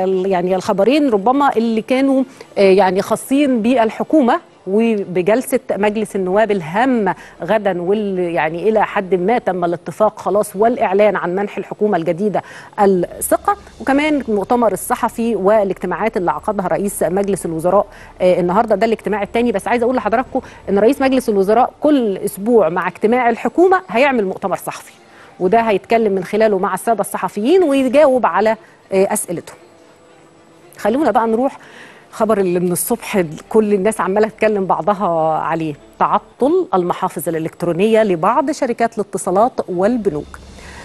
يعني الخبرين ربما اللي كانوا يعني خاصين بالحكومة وبجلسة مجلس النواب الهامة غدا، واللي يعني إلى حد ما تم الاتفاق خلاص والإعلان عن منح الحكومة الجديدة الثقة، وكمان المؤتمر الصحفي والاجتماعات اللي عقدها رئيس مجلس الوزراء النهاردة. ده الاجتماع الثاني، بس عايز أقول لحضراتكم إن رئيس مجلس الوزراء كل أسبوع مع اجتماع الحكومة هيعمل مؤتمر صحفي، وده هيتكلم من خلاله مع السادة الصحفيين ويجاوب على أسئلتهم. خلونا بقى نروح خبر اللي من الصبح كل الناس عمالة تتكلم بعضها عليه: تعطل المحافظ الإلكترونية لبعض شركات الاتصالات والبنوك.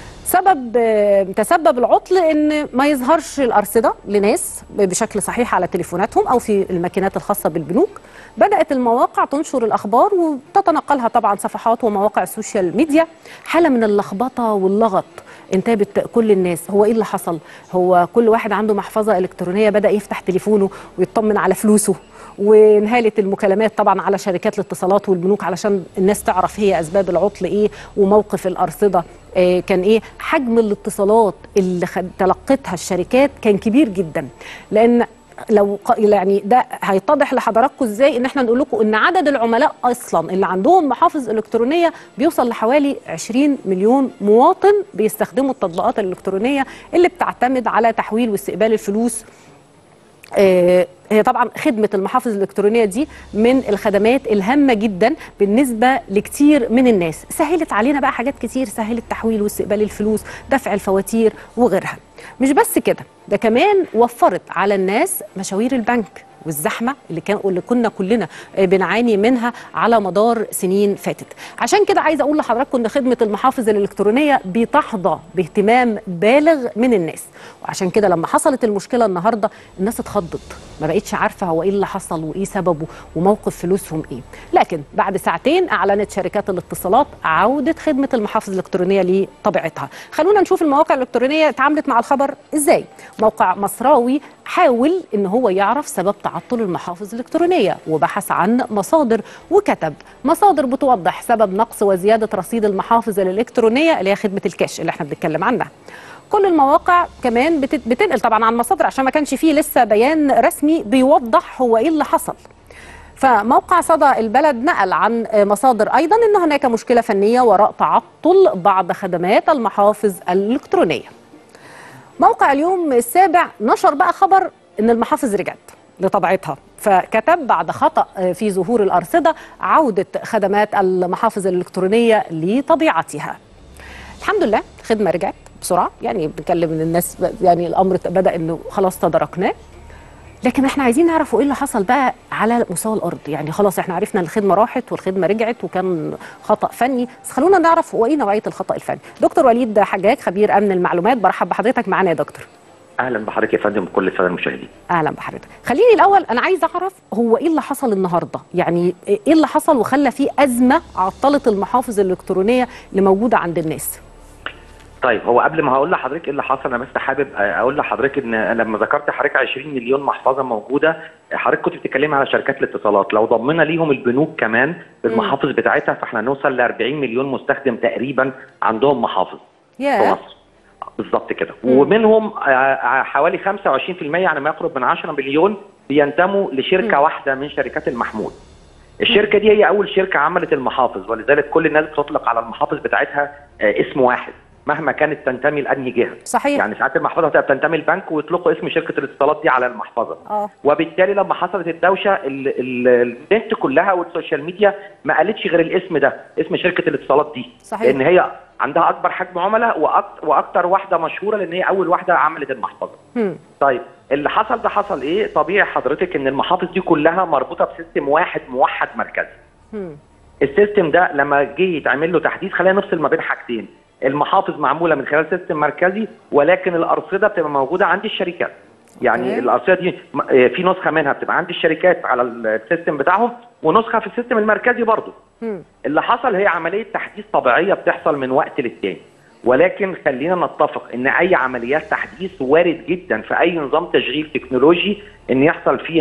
تسبب العطل ان ما يظهرش الأرصدة لناس بشكل صحيح على تليفوناتهم او في الماكينات الخاصة بالبنوك. بدأت المواقع تنشر الأخبار وتتنقلها طبعا صفحات ومواقع السوشيال ميديا. حالة من اللخبطة واللغط انتابت كل الناس. هو ايه اللي حصل؟ هو كل واحد عنده محفظة إلكترونية بدأ يفتح تليفونه ويطمن على فلوسه، وانهالت المكالمات طبعا على شركات الاتصالات والبنوك علشان الناس تعرف هي أسباب العطل ايه وموقف الأرصدة كان ايه. حجم الاتصالات اللي تلقتها الشركات كان كبير جدا، لأن لو يعني ده هيتضح لحضراتكم ازاي ان احنا نقول لكم ان عدد العملاء اصلا اللي عندهم محافظ الكترونيه بيوصل لحوالي 20 مليون مواطن بيستخدموا التطبيقات الالكترونيه اللي بتعتمد على تحويل واستقبال الفلوس. هي طبعا خدمة المحافظ الإلكترونية دي من الخدمات الهامة جدا بالنسبة لكتير من الناس. سهلت علينا بقى حاجات كتير، سهلت تحويل واستقبال الفلوس، دفع الفواتير وغيرها. مش بس كده، ده كمان وفرت على الناس مشاوير البنك والزحمة اللي كنا كلنا بنعاني منها على مدار سنين فاتت. عشان كده عايزة أقول لحضراتكم إن خدمة المحافظ الإلكترونية بتحظى باهتمام بالغ من الناس، وعشان كده لما حصلت المشكلة النهاردة الناس اتخضت، ما بقتش عارفة هو إيه اللي حصل وإيه سببه وموقف فلوسهم إيه. لكن بعد ساعتين أعلنت شركات الاتصالات عودة خدمة المحافظ الإلكترونية لطبيعتها. خلونا نشوف المواقع الإلكترونية اتعاملت مع الخبر إزاي. موقع مصراوي حاول إن هو يعرف سبب تعطل المحافظ الإلكترونية وبحث عن مصادر، وكتب مصادر بتوضح سبب نقص وزيادة رصيد المحافظ الإلكترونية اللي هي خدمة الكاش اللي احنا بنتكلم عنها. كل المواقع كمان بتنقل طبعا عن مصادر عشان ما كانش فيه لسه بيان رسمي بيوضح هو ايه اللي حصل. فموقع صدى البلد نقل عن مصادر ايضا ان هناك مشكلة فنية وراء تعطل بعض خدمات المحافظ الإلكترونية. موقع اليوم السابع نشر بقى خبر ان المحافظ رجعت لطبيعتها، فكتب بعد خطأ في ظهور الأرصدة عودة خدمات المحافظ الإلكترونية لطبيعتها. الحمد لله الخدمة رجعت بسرعة، يعني بنكلم ان الناس يعني الأمر بدأ انه خلاص تداركناه، لكن احنا عايزين نعرف ايه اللي حصل بقى على مستوى الأرض. يعني خلاص احنا عرفنا ان الخدمة راحت والخدمة رجعت وكان خطأ فني، بس خلونا نعرف هو ايه نوعية الخطأ الفني. دكتور وليد حجاج خبير أمن المعلومات، برحب بحضرتك معانا يا دكتور. اهلا بحضرتك يا فندم وكل الساده المشاهدين. اهلا بحضرتك. خليني الاول انا عايز اعرف هو ايه اللي حصل النهارده، يعني ايه اللي حصل وخلى فيه ازمه عطلت المحافظ الالكترونيه اللي موجوده عند الناس. طيب هو قبل ما هقول لحضرتك ايه اللي حصل انا بس حابب اقول لحضرتك ان لما ذكرت حضرتك 20 مليون محفظه موجوده، حضرتك كنت بتتكلمي على شركات الاتصالات، لو ضمنا ليهم البنوك كمان بالمحافظ بتاعتها فاحنا نوصل ل 40 مليون مستخدم تقريبا عندهم محافظ في مصر. بالظبط كده. ومنهم حوالي 25% يعني ما يقرب من 10 مليون بينتموا لشركه واحده من شركات المحمول. الشركه دي هي اول شركه عملت المحافظ، ولذلك كل الناس بتطلق على المحافظ بتاعتها اسم واحد مهما كانت تنتمي لانهي جهه. صحيح. يعني ساعات المحفظه هتبقى بتنتمي للبنك ويطلقوا اسم شركه الاتصالات دي على المحفظه. وبالتالي لما حصلت الدوشه النت كلها والسوشيال ميديا ما قالتش غير الاسم ده، اسم شركه الاتصالات دي. صحيح. لان هي عندها اكبر حجم عملاء واكتر واحده مشهوره لان هي اول واحده عملت المحفظه. طيب اللي حصل ده حصل ايه؟ طبيعي حضرتك ان المحافظ دي كلها مربوطه بسيستم واحد موحد مركزي. السيستم ده لما جه يتعمل له تحديث، خلينا نفصل ما بين حاجتين، المحافظ معموله من خلال سيستم مركزي ولكن الارصده بتبقى موجوده عند الشركات. يعني الارصده دي في نسخه منها بتبقى عند الشركات على السيستم بتاعهم ونسخه في السيستم المركزي برضه. اللي حصل هي عمليه تحديث طبيعيه بتحصل من وقت للتاني، ولكن خلينا نتفق ان اي عمليات تحديث وارد جدا في اي نظام تشغيل تكنولوجي ان يحصل فيها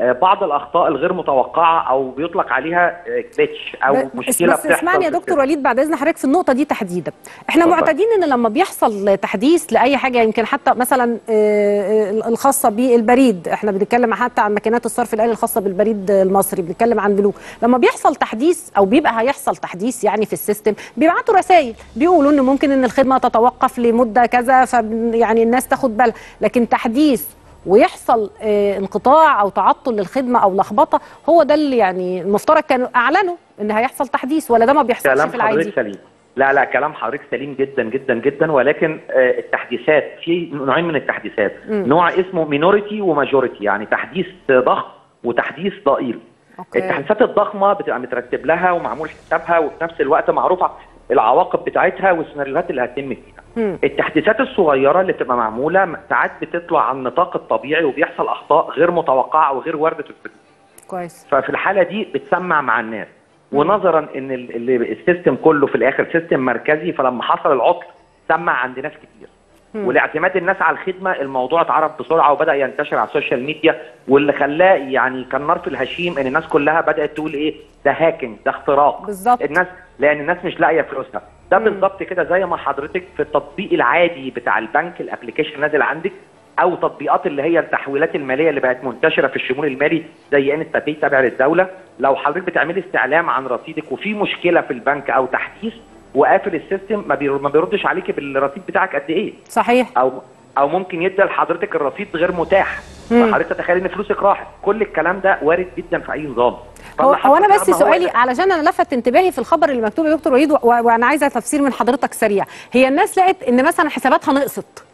بعض الاخطاء الغير متوقعه او بيطلق عليها جليتش او مشكله بس اسمعني يا دكتور وليد بعد اذن حضرتك في النقطه دي تحديدا. احنا معتادين ان لما بيحصل تحديث لاي حاجه، يمكن حتى مثلا الخاصه بالبريد، احنا بنتكلم حتى عن ماكينات الصرف الآلي الخاصه بالبريد المصري، بنتكلم عن بنوك، لما بيحصل تحديث او بيبقى هيحصل تحديث يعني في السيستم، بيبعتوا رسائل بيقولوا ان ممكن ان الخدمه تتوقف لمده كذا، يعني الناس تاخد بالها. لكن تحديث ويحصل انقطاع او تعطل للخدمه او لخبطه، هو ده اللي يعني المفترض كانوا اعلنوا ان هيحصل تحديث، ولا ده ما بيحصلش في العادي؟ كلام حضرتك سليم. لا كلام حضرتك سليم جدا جدا جدا، ولكن التحديثات في نوعين من التحديثات. نوع اسمه مينوريتي وماجوريتي، يعني تحديث ضخم وتحديث ضئيل. التحديثات الضخمه بتبقى مترتب لها ومعمول حسابها، وفي نفس الوقت معروفه العواقب بتاعتها والسيناريوهات اللي هتتم فيها. التحديثات الصغيره اللي بتبقى معموله ساعات بتطلع عن النطاق الطبيعي وبيحصل اخطاء غير متوقعه وغير وارده الحدوث. كويس. ففي الحاله دي بتسمع مع الناس، ونظرا ان السيستم كله في الاخر سيستم مركزي، فلما حصل العطل سمع عند ناس كتير. ولاعتماد الناس على الخدمه الموضوع اتعرف بسرعه وبدا ينتشر على السوشيال ميديا، واللي خلاه يعني كان نار في الهشيم ان الناس كلها بدات تقول ايه ده هاكينج، ده اختراق. بالظبط. الناس لان الناس مش لاقيه فلوسها. ده بالظبط كده زي ما حضرتك في التطبيق العادي بتاع البنك الابلكيشن نازل عندك، او تطبيقات اللي هي التحويلات الماليه اللي بقت منتشره في الشمول المالي زي ان التابي تابع للدوله. لو حضرتك بتعملي استعلام عن رصيدك وفي مشكله في البنك او تحديث وقافل السيستم، ما بيردش عليكي بالرصيد بتاعك قد ايه. صحيح. او ممكن يدي لحضرتك الرصيد غير متاح، فحضرتك تتخيلي ان فلوسك راحت. كل الكلام ده وارد جدا في اي نظام. هو انا بس سؤالي علشان انا لفت انتباهي في الخبر اللي مكتوب يا دكتور وليد، وانا عايزه تفسير من حضرتك سريع. هي الناس لقت ان مثلا حساباتها نقصت،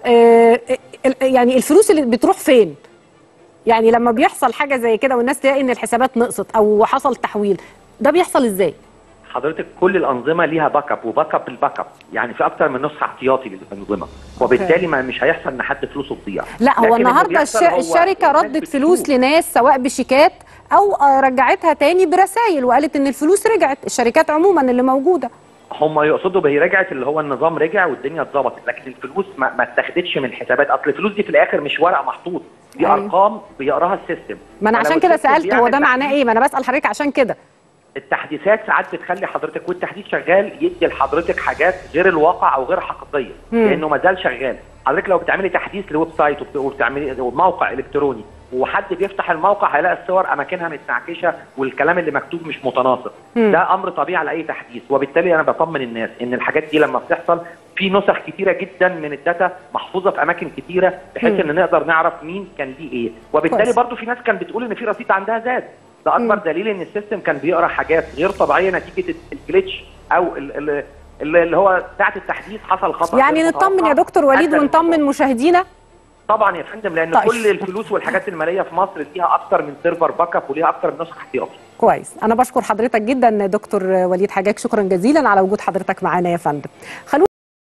يعني الفلوس اللي بتروح فين؟ يعني لما بيحصل حاجه زي كده والناس تلاقي ان الحسابات نقصت او حصل تحويل، ده بيحصل ازاي؟ حضرتك كل الانظمه ليها باك اب، وباك اب الباك اب يعني في اكتر من نسخه احتياطي للانظمه، وبالتالي مش هيحصل ان حد فلوسه تضيع. لا هو النهارده الشركه ردت فلوس لناس سواء بشيكات او رجعتها تاني برسائل وقالت ان الفلوس رجعت، الشركات عموما اللي موجوده. هم يقصدوا بهي رجعت اللي هو النظام رجع والدنيا اتظبطت، لكن الفلوس ما اتاخدتش من الحسابات. اصل الفلوس دي في الاخر مش ورق محطوط، دي ارقام بيقراها السيستم. ما انا عشان كده سالت هو ده معناه ايه، ما انا بسال حضرتك عشان كده. التحديثات ساعات بتخلي حضرتك والتحديث شغال يدي لحضرتك حاجات غير الواقع او غير حقيقيه، لانه ما زال شغال. حضرتك لو بتعملي تحديث لويب سايت وبتعملي موقع الكتروني وحد بيفتح الموقع هيلاقي الصور اماكنها متنعكشه والكلام اللي مكتوب مش متناسق. ده امر طبيعي على اي تحديث، وبالتالي انا بطمن الناس ان الحاجات دي لما بتحصل في نسخ كتيره جدا من الداتا محفوظه في اماكن كتيره بحيث ان نقدر نعرف مين كان ليه ايه. وبالتالي برضو في ناس كانت بتقول ان في رصيد عندها زاد. ده اكبر دليل ان السيستم كان بيقرا حاجات غير طبيعيه نتيجه الجليتش او اللي هو ساعه التحديث حصل خطا. يعني نطمن يا دكتور وليد ونطمن مشاهدينا. طبعا يا فندم، لان طيب. كل الفلوس والحاجات الماليه في مصر ليها اكتر من سيرفر باك اب وليها اكتر من نسخه احتياطي. كويس. انا بشكر حضرتك جدا دكتور وليد حجاج، شكرا جزيلا على وجود حضرتك معانا يا فندم.